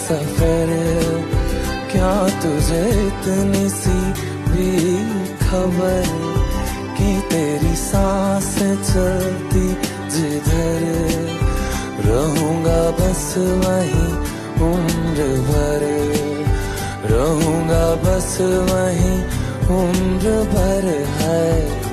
सफर, क्या तुझे इतनी सी भी खबर कि तेरी सांसें चलती जिधर, रहूंगा बस वहीं उम्र भर, रहूंगा बस वहीं उम्र भर है।